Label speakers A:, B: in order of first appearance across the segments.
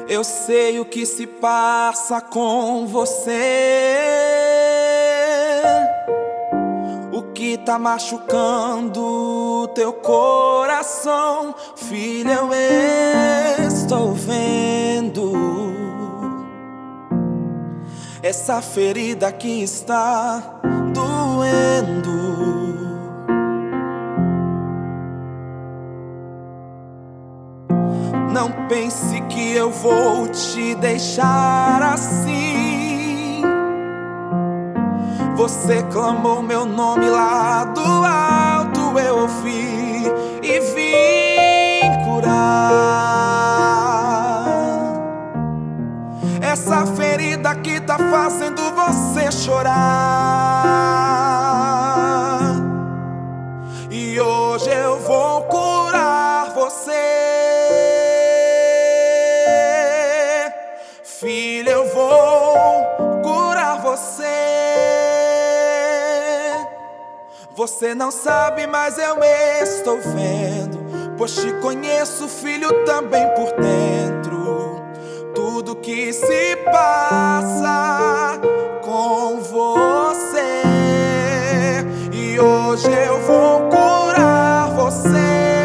A: Eu sei o que se passa com você, o que tá machucando teu coração. Filha, eu estou vendo essa ferida que está doendo. Não pense que eu vou te deixar assim. Você clamou meu nome lá do alto, eu ouvi e vim curar essa ferida que tá fazendo você chorar. E hoje eu vou curar você. Filha, eu vou curar você. Você não sabe, mas eu estou vendo, pois te conheço, filho, também por dentro. Tudo que se passa com você. E hoje eu vou curar você.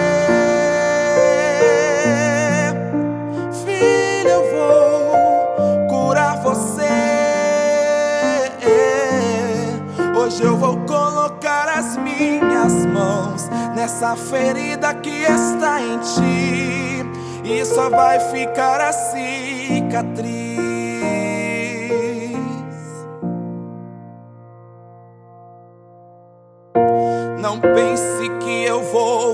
A: Hoje eu vou colocar as minhas mãos nessa ferida que está em ti, e só vai ficar a cicatriz. Não pense que eu vou